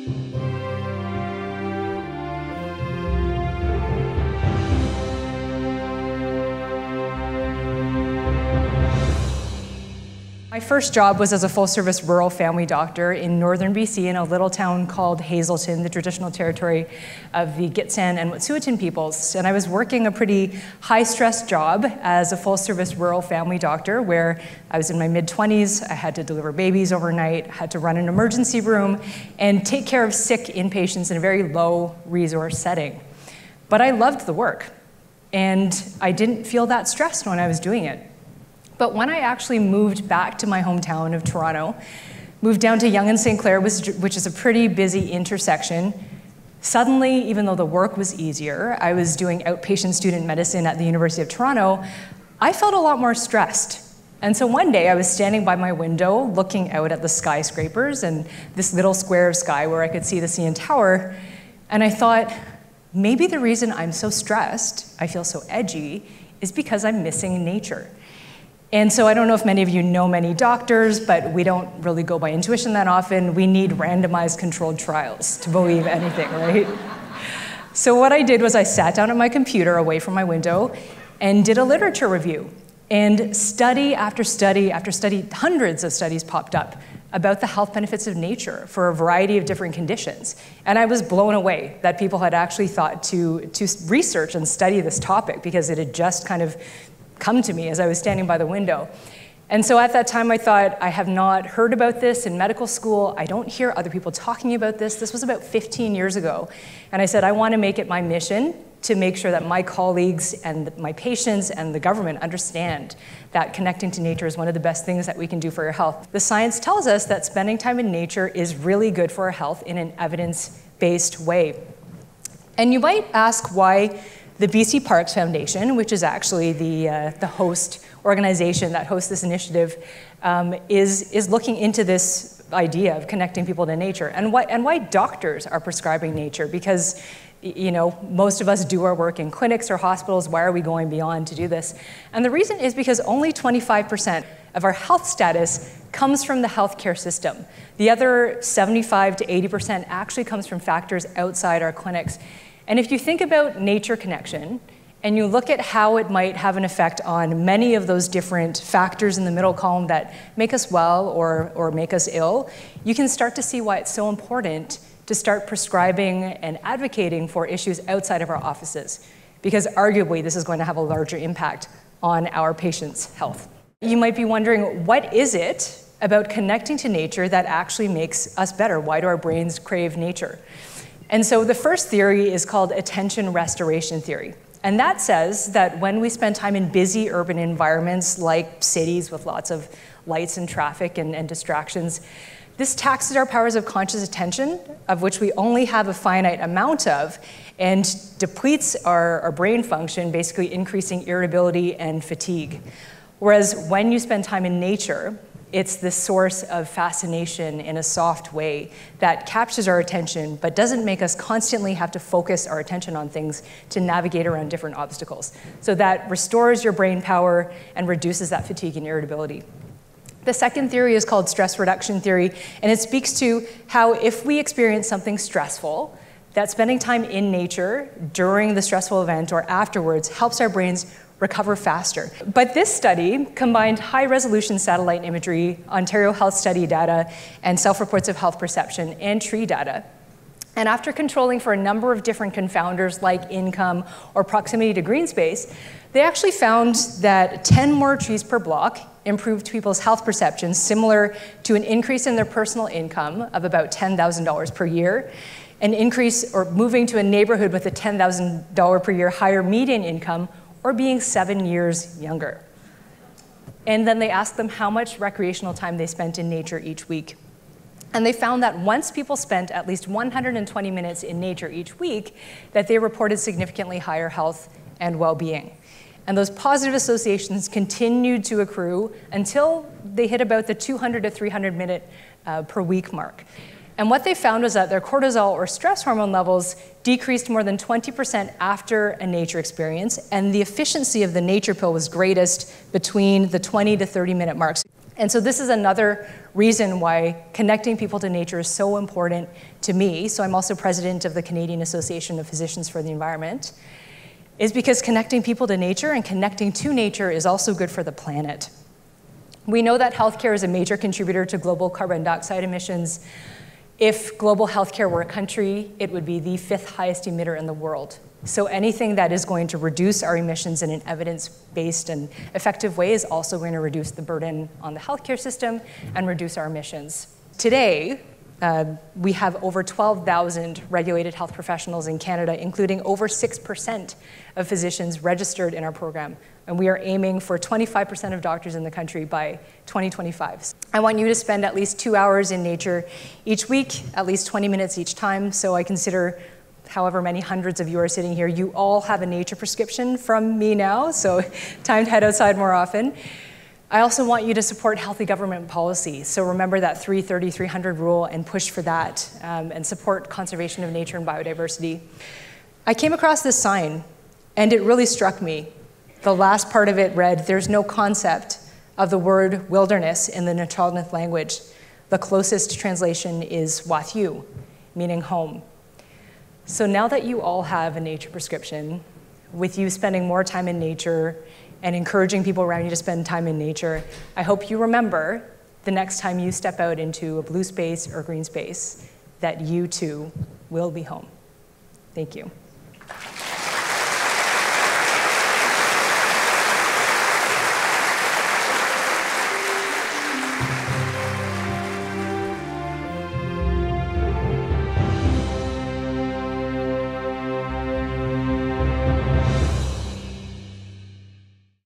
My first job was as a full-service rural family doctor in northern BC in a little town called Hazelton, the traditional territory of the Gitxsan and Wet'suwet'en peoples. And I was working a pretty high-stress job as a full-service rural family doctor where I was in my mid-20s, I had to deliver babies overnight, had to run an emergency room, and take care of sick inpatients in a very low-resource setting. But I loved the work, and I didn't feel that stressed when I was doing it. But when I actually moved back to my hometown of Toronto, moved down to Yonge and St. Clair, which is a pretty busy intersection, suddenly, even though the work was easier, I was doing outpatient student medicine at the University of Toronto, I felt a lot more stressed. And so one day I was standing by my window looking out at the skyscrapers and this little square of sky where I could see the CN Tower, and I thought, maybe the reason I'm so stressed, I feel so edgy, is because I'm missing nature. And so I don't know if many of you know many doctors, but we don't really go by intuition that often. We need randomized controlled trials to believe anything, right? So what I did was I sat down at my computer away from my window and did a literature review. And study after study after study, hundreds of studies popped up about the health benefits of nature for a variety of different conditions. And I was blown away that people had actually thought to research and study this topic because it had just kind of come to me as I was standing by the window. And so at that time I thought, I have not heard about this in medical school. I don't hear other people talking about this. This was about 15 years ago. And I said, I want to make it my mission to make sure that my colleagues and my patients and the government understand that connecting to nature is one of the best things that we can do for your health. The science tells us that spending time in nature is really good for our health in an evidence-based way. And you might ask why the BC PaRx Foundation, which is actually the host organization that hosts this initiative, is looking into this idea of connecting people to nature, and why doctors are prescribing nature, because most of us do our work in clinics or hospitals. Why are we going beyond to do this? And the reason is because only 25% of our health status comes from the healthcare system. The other 75 to 80% actually comes from factors outside our clinics. And if you think about nature connection, and you look at how it might have an effect on many of those different factors in the middle column that make us well or make us ill, you can start to see why it's so important to start prescribing and advocating for issues outside of our offices, because arguably this is going to have a larger impact on our patients' health. You might be wondering, what is it about connecting to nature that actually makes us better? Why do our brains crave nature? And so the first theory is called attention restoration theory. And that says that when we spend time in busy urban environments like cities with lots of lights and traffic and distractions, this taxes our powers of conscious attention, of which we only have a finite amount of, and depletes our brain function, basically increasing irritability and fatigue. Whereas when you spend time in nature, it's this source of fascination in a soft way that captures our attention, but doesn't make us constantly have to focus our attention on things to navigate around different obstacles. So that restores your brain power and reduces that fatigue and irritability. The second theory is called stress reduction theory, and it speaks to how if we experience something stressful, that spending time in nature during the stressful event or afterwards helps our brains recover faster. But this study combined high-resolution satellite imagery, Ontario Health Study data, and self-reports of health perception, and tree data. And after controlling for a number of different confounders like income or proximity to green space, they actually found that 10 more trees per block improved people's health perception, similar to an increase in their personal income of about $10,000 per year, an increase or moving to a neighborhood with a $10,000 per year higher median income, or being 7 years younger. And then they asked them how much recreational time they spent in nature each week. And they found that once people spent at least 120 minutes in nature each week, that they reported significantly higher health and well-being. And those positive associations continued to accrue until they hit about the 200 to 300 minute per week mark. And what they found was that their cortisol or stress hormone levels decreased more than 20% after a nature experience, and the efficiency of the nature pill was greatest between the 20 to 30 minute marks. And so this is another reason why connecting people to nature is so important to me, so I'm also president of the Canadian Association of Physicians for the Environment, is because connecting people to nature and connecting to nature is also good for the planet. We know that healthcare is a major contributor to global carbon dioxide emissions. If global healthcare were a country, it would be the 5th highest emitter in the world. So anything that is going to reduce our emissions in an evidence-based and effective way is also going to reduce the burden on the healthcare system and reduce our emissions. Today, we have over 12,000 regulated health professionals in Canada, including over 6% of physicians registered in our program. And we are aiming for 25% of doctors in the country by 2025. I want you to spend at least 2 hours in nature each week, at least 20 minutes each time. So I consider however many hundreds of you are sitting here, you all have a nature prescription from me now, so time to head outside more often. I also want you to support healthy government policy. So remember that 330-300 rule and push for that, and support conservation of nature and biodiversity. I came across this sign, and it really struck me. The last part of it read, "There's no concept of the word wilderness in the Nch'olnth language. The closest translation is Wathiu, meaning home." So now that you all have a nature prescription, with you spending more time in nature and encouraging people around you to spend time in nature, I hope you remember the next time you step out into a blue space or green space that you too will be home. Thank you.